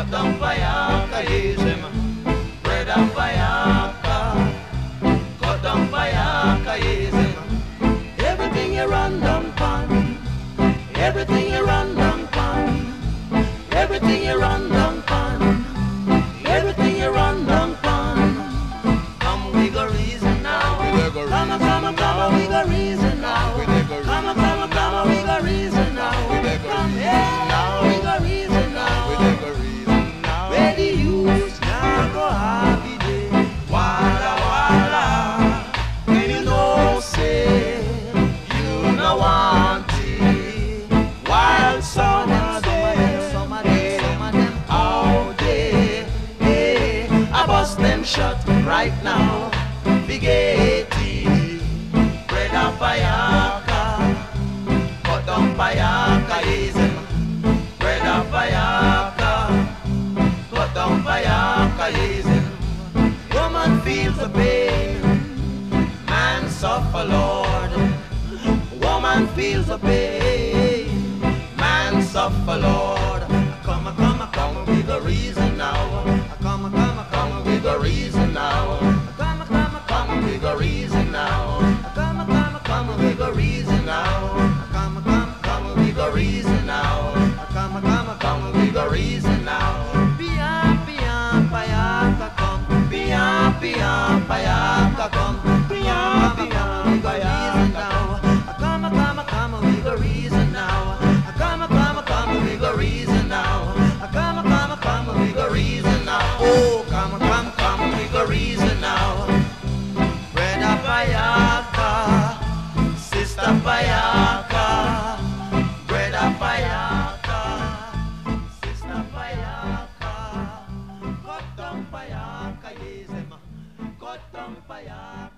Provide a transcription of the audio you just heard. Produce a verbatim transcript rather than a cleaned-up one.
cut down payaka, yes, him. Bread and payaka, cut down payaka, yes, him. Everything you run down pan, everything you run down pan, everything you run down pan, everything you run down pan. Come we go reason now, come on, come on, come on, we go reason now. Come on, come on, come on, we go reason now. Come here, now we go reason now. Where the youth now go happy day, walla walla. When you know say you no want it, while some of them, some of them, some of them out there, hey, I bust them shut right now. Big eighty, bread and payaka, cut down payaka, yes, bread and payaka, cut down payaka, yes. Woman feels the pain, man suffer, Lord. Woman feels the pain, man suffer, Lord. Come, come, come with the reason now. Come, come, come with the reason now. Come, come, come with the reason now. Come, come, come with the reason now. Come, come, come with the reason now. Come, come, come with the reason now. Pia, pia, payaka come. Pia, pia, payaka come. Pia, pia, payaka now. Come, come, come with the reason now. Come, come, come with the reason now. Come, come, come with the reason now. Oh, come, come, come with the reason now. Brother payaka, sister payaka, brother payaka, sister payaka, cut down payaka, yes, cut down payaka.